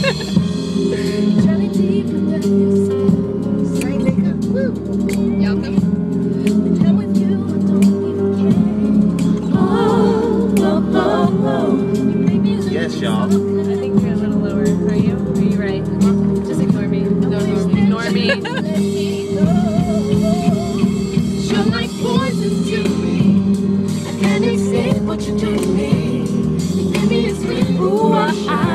Johnny deep in the music. Right, Nekas? Woo! Y'all come. When I'm with you, I don't even care. Oh, oh, oh, oh. You make me lose Yes, y'all. I think you're a little lower. Are you? Are you right? Just ignore me. No, ignore me. Let me go. You're like poison to me. I can't escape what you do to me. You give me a sweet ooh-ah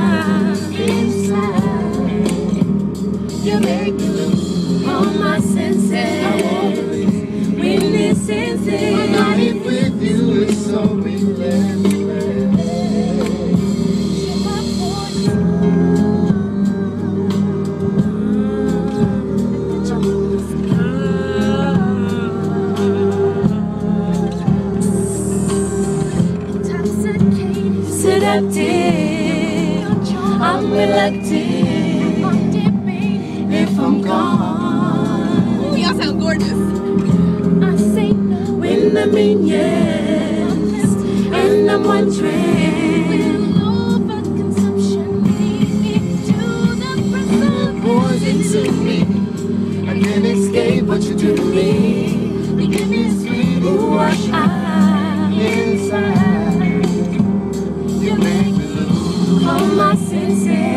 inside. You make me lose all my senses. I won't believe reminiscences. My life with you is so relentless. You're my poison. Intoxicated, seductive. I'm reluctant if I'm gone. Ooh, y'all sound gorgeous. I say no when I mean yes, and I'm wondering will overconsumption lead me to the present Poison to me. I can't escape what you do to me. You give me sweet ooh-ah Inside, you make me lose all my senses.